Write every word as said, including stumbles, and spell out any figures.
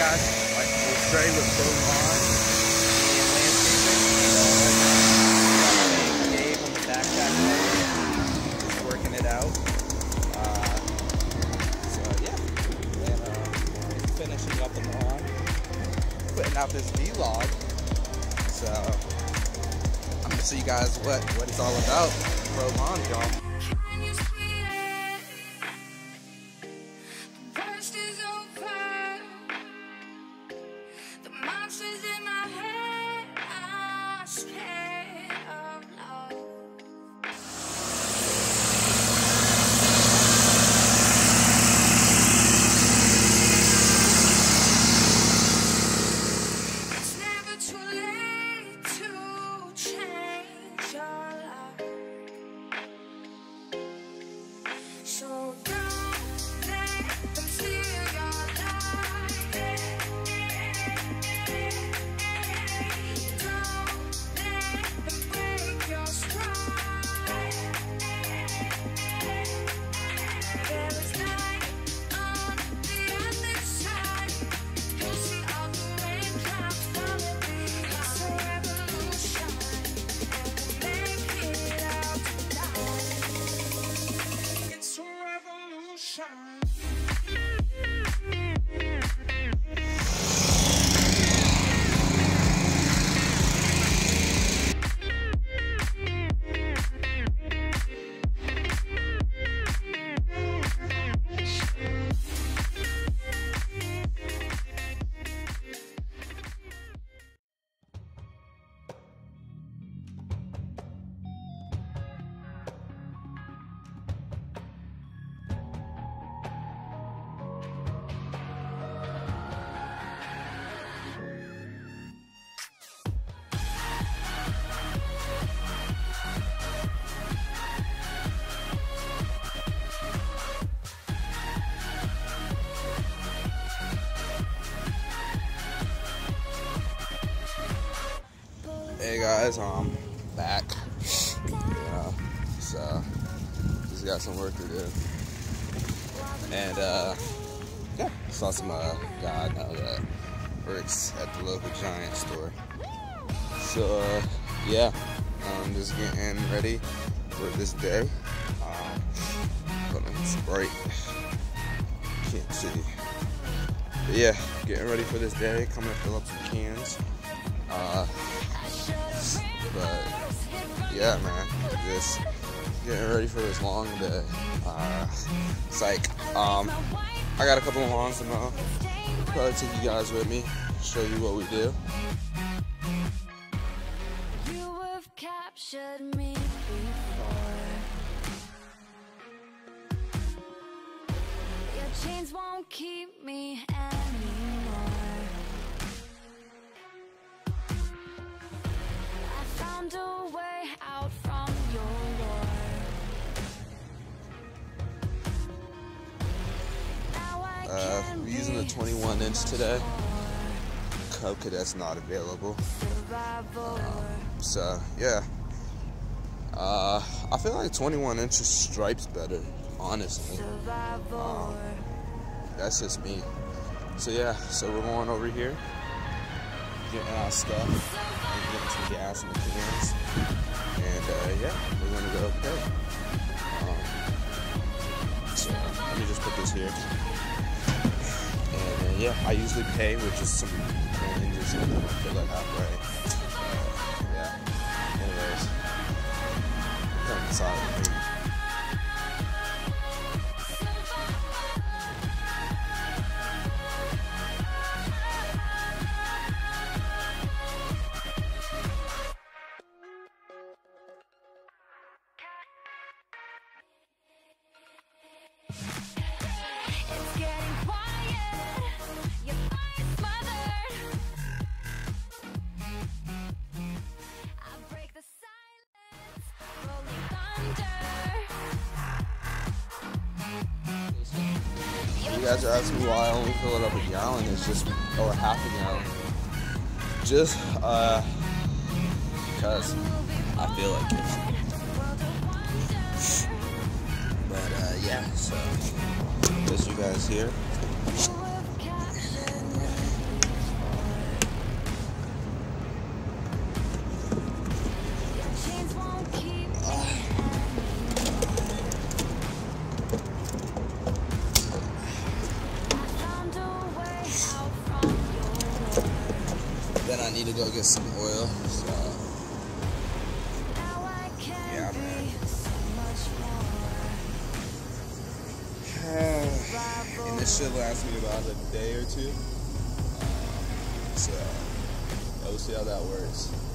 guys, like we're straight with Prolawnz and landscaping. Uh, Gabe on the backpack mode, just working it out. Uh, so yeah, and uh, finishing up the lawn, putting out this vlog. So I'm gonna show you guys what what it's all about. Prolawnz, y'all. Hey guys, I'm back. Yeah, so just got some work to do, and uh, yeah, saw some uh, guy I know that works at the local Giant store. So uh, yeah, I'm just getting ready for this day. Um, but it's bright, can't see. But yeah, getting ready for this day. Coming to fill up some cans. Uh, But yeah, man, just getting ready for this long day. Uh, it's like, um, I got a couple of lawns to mow. Probably take you guys with me, show you what we do. You have captured me before. Your chains won't keep me anymore. A way out from your war. Uh, we're using the twenty-one inch today. Cub Cadet's not available. Um, so yeah, uh, I feel like twenty-one inch stripes better, honestly. Um, that's just me. So yeah, so we're going over here, getting our stuff. Getting some gas in the cans, and uh, yeah, we're gonna go pay. Um, so let me just put this here, and uh, yeah, I usually pay with just some coins or something. I feel like halfway. Uh, yeah. Anyways, kind of solid. You guys are asking me why I only fill it up a gallon. It's just, or half a gallon. Just, uh, because I feel like it. But, uh, yeah, so, there's you guys here. go get some oil. So, yeah, man. And this should last me about a day or two. Um, so, we'll see how that works.